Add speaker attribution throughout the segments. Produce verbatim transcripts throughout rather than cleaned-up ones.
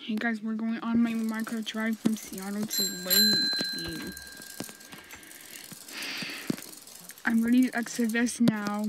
Speaker 1: Hey guys, we're going on my Minecraft drive from Seattle to Lakeview. I'm ready to exit this now.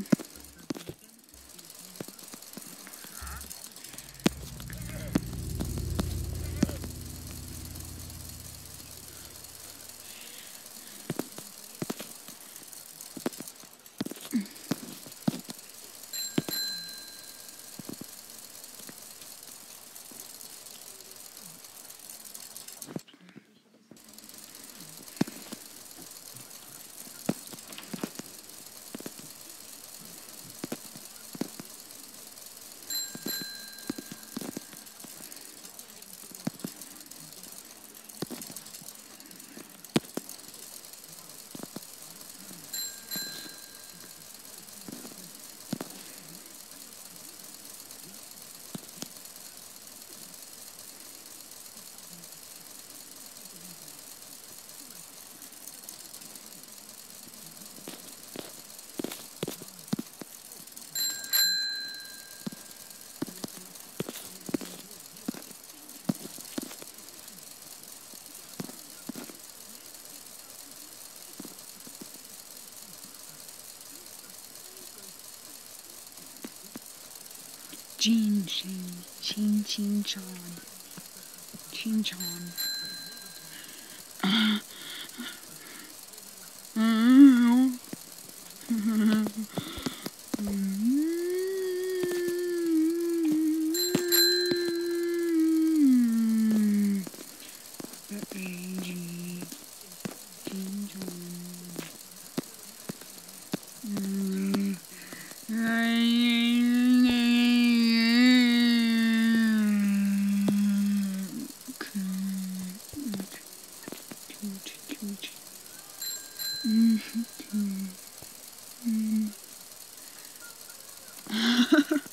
Speaker 1: Chin chin, chin chin chan, chin chan. Uh, mm, Mm-hmm.